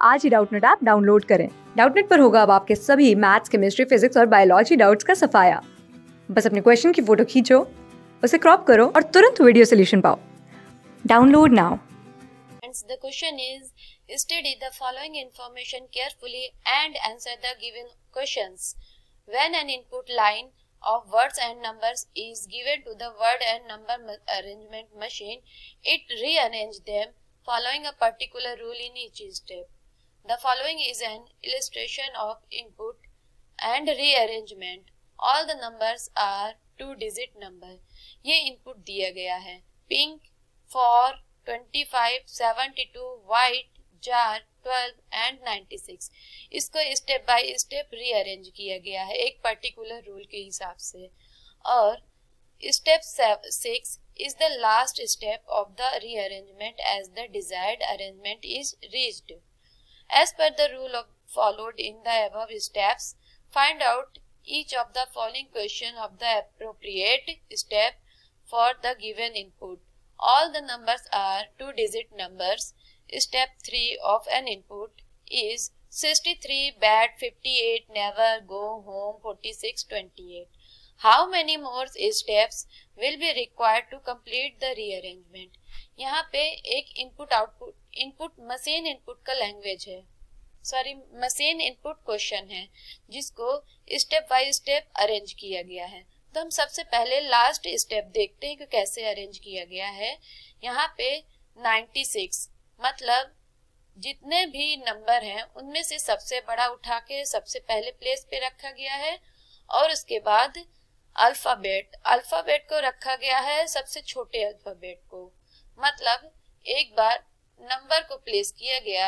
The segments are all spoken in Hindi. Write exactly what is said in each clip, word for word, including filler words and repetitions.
आज ही डाउटनेट ऐप डाउनलोड करें। डाउटनेट पर होगा अब आपके सभी मैथ्स, केमिस्ट्री, फिजिक्स और बायोलॉजी डाउट्स का सफाया। बस अपने क्वेश्चन की फोटो खींचो, उसे क्रॉप करो और तुरंत वीडियो सॉल्यूशन पाओ। Download now. The question is, study the following information carefully and answer the given questions. When an input line of words and numbers is given to the word and number arrangement machine, it rearranges them following a particular rule in each step. The following is an illustration of input and rearrangement. All the numbers are two-digit number. ये input दिया गया है pink, four, twenty-five, seventy-two, white, jar, twelve and ninety-six. इसको स्टेप बाय स्टेप रीअरेंज किया गया है एक पर्टिकुलर रूल के हिसाब से। और step six is the last step of the rearrangement as the desired arrangement is reached. As per the rule of followed in the above steps, find out each of the following question of the appropriate step for the given input. All the numbers are two-digit numbers. Step three of an input is sixty-three, bad, fifty-eight, never, go home, forty-six, twenty-eight. How many more steps will be required to complete the rearrangement? यहाँ पे एक input output input machine input का लैंग्वेज है, सॉरी मशीन इनपुट क्वेश्चन है जिसको स्टेप बाय स्टेप अरेंज किया गया है। तो हम सबसे पहले लास्ट स्टेप देखते हैं कि कैसे अरेंज किया गया है। यहाँ पे छियानवे मतलब जितने भी नंबर हैं उनमें से सबसे बड़ा उठा के सबसे पहले प्लेस पे रखा गया है और उसके बाद अल्फाबेट अल्फाबेट को रखा गया है सबसे छोटे अल्फाबेट को। मतलब एक बार नंबर को प्लेस किया गया,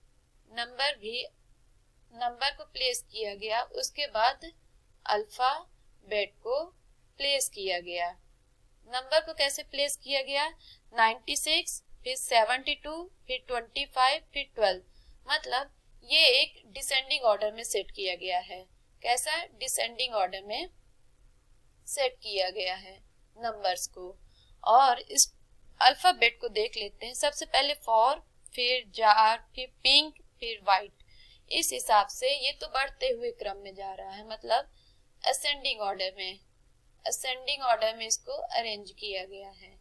नंबर भी नंबर को प्लेस किया गया, उसके बाद अल्फाबेट को प्लेस किया गया। नंबर को कैसे प्लेस किया गया? छियानवे, फिर बहत्तर, फिर पच्चीस, फिर बारह। मतलब ये एक डिसेंडिंग ऑर्डर में सेट किया गया है। कैसा? डिसेंडिंग ऑर्डर में सेट किया गया है नंबर्स को। और इस अल्फाबेट को देख लेते हैं। सबसे पहले फॉर, फिर जार, फिर पिंक, फिर व्हाइट। इस हिसाब से ये तो बढ़ते हुए क्रम में जा रहा है, मतलब असेंडिंग ऑर्डर में असेंडिंग ऑर्डर में इसको अरेंज किया गया है।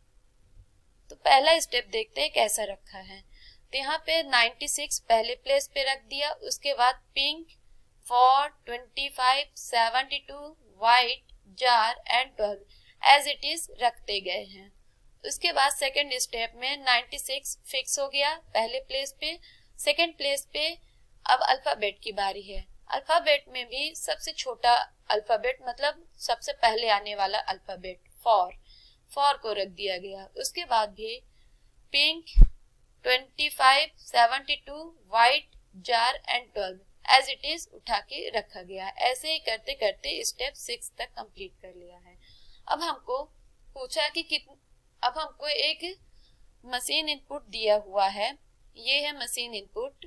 तो पहला स्टेप देखते हैं कैसा रखा है। तो यहाँ पे छियानवे पहले प्लेस पे रख दिया, उसके बाद पिंक, फोर, पच्चीस, बहत्तर, white, jar and twelve as it is रखते गए हैं। उसके बाद सेकंड स्टेप में छियानवे फिक्स हो गया पहले प्लेस पे। सेकंड प्लेस पे अब अल्फाबेट की बारी है। अल्फाबेट में भी सबसे छोटा अल्फाबेट मतलब सबसे पहले आने वाला अल्फाबेट फॉर फॉर को रख दिया गया। उसके बाद भी पिंक, पच्चीस, बहत्तर, white, jar and twelve as it is उठा के रखा गया। ऐसे ही करते करते स्टेप सिक्स तक कंप्लीट कर लिया है। अब हमको पूछा कि कितने अब हमको एक मशीन इनपुट दिया हुआ है, ये है मशीन इनपुट।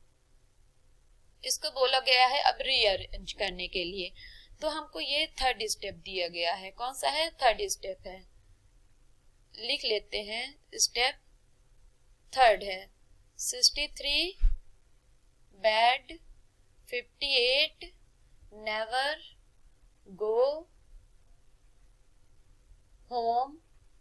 इसको बोला गया है अब रीअरेंज करने के लिए। तो हमको ये थर्ड स्टेप दिया गया है। कौन सा है? थर्ड स्टेप है। लिख लेते हैं। स्टेप थर्ड है तिरसठ, बैड, अट्ठावन, नेवर, गो, होम,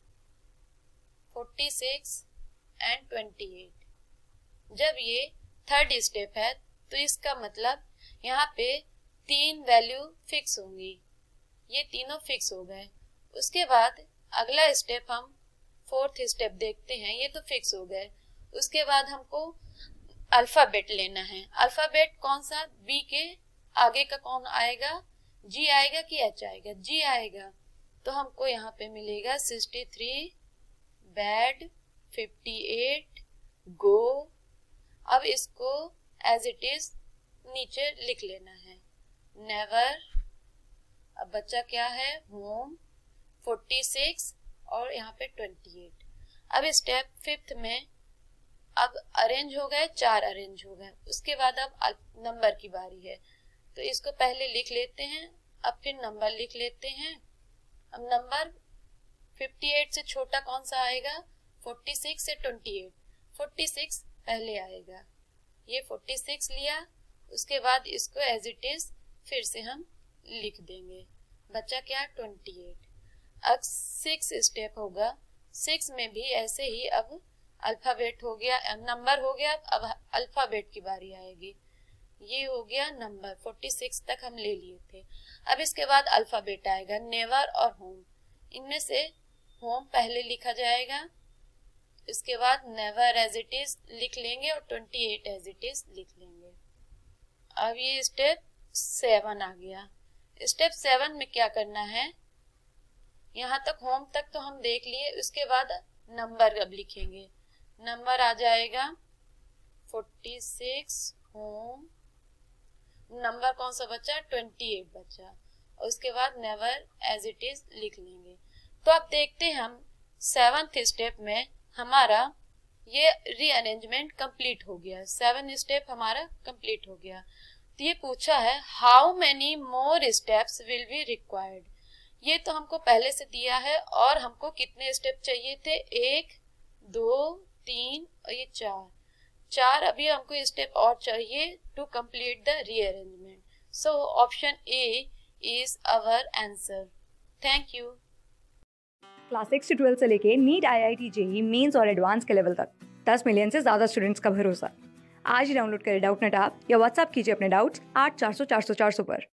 छियालीस एंड अट्ठाईस। जब ये थर्ड स्टेप है तो इसका मतलब यहाँ पे तीन वैल्यू फिक्स होंगी। ये तीनों फिक्स हो गए। उसके बाद अगला स्टेप हम फोर्थ स्टेप देखते हैं। ये तो फिक्स हो गए। उसके बाद हमको अल्फाबेट लेना है। अल्फाबेट कौन सा? बी के आगे का कौन आएगा? जी आएगा कि एच आएगा? जी आएगा। तो हमको यहाँ पे मिलेगा तिरसठ, बैड, अट्ठावन, गो। अब इसको एज इट इज नीचे लिख लेना है। नेवर, अब बच्चा क्या है? होम, छियालीस और यहाँ पे अट्ठाईस। अब स्टेप फिफ्थ में अब अरेंज हो गए, चार अरेंज हो गए। उसके बाद अब नंबर की बारी है। तो इसको पहले लिख लेते हैं, अब फिर नंबर लिख लेते हैं। अब नंबर अट्ठावन से छोटा कौन सा आएगा? छियालीस से अट्ठाईस। छियालीस पहले आएगा। ये फोर्टी सिक्स लिया, उसके बाद इसको एज इट इज फिर से हम लिख देंगे, बचा क्या ट्वेंटी एट। अब सिक्स स्टेप होगा, सिक्स में भी ऐसे ही अब अल्फाबेट हो गया, नंबर हो गया, अब अल्फाबेट की बारी आएगी। ये हो गया नंबर, फोर्टी सिक्स तक हम ले लिए थे। अब इसके बाद अल्फाबेट आएगा, नेवर और होम। इनमें से होम पहले लिखा जाएगा, इसके बाद नेवर एज इट इज लिख लेंगे और twenty eight as it is लिख लेंगे। अब ये स्टेप सेवन आ गया। स्टेप सेवन में क्या करना है, यहाँ तक होम तक तो हम देख लिए, उसके बाद नंबर अब लिखेंगे। नंबर आ जाएगा फोर्टी सिक्स, होम, नंबर कौन सा बचा, ट्वेंटी एट बचा, और उसके बाद नेवर एज इट इज लिख लेंगे। तो अब देखते हैं हम सेवंथ स्टेप में हमारा ये रीअरेंजमेंट कंप्लीट हो गया, सेवन स्टेप हमारा कंप्लीट हो गया। तो ये पूछा है how many more steps will be required. ये तो हमको पहले से दिया है और हमको कितने स्टेप चाहिए थे, एक, दो, तीन और ये चार, चार अभी हमको स्टेप और चाहिए to complete the rearrangement. So option A is our answer. Thank you. Class six से ट्वेल्थ से लेके NEET, I I T, JEE mains और एडवांस के लेवल तक दस मिलियन से ज्यादा स्टूडेंट्स का भरोसा। आज ही डाउनलोड करें डाउटनेट ऐप या व्हाट्सएप कीजिए अपने डाउट्स आठ चार सौ चार सौ चार सौ पर।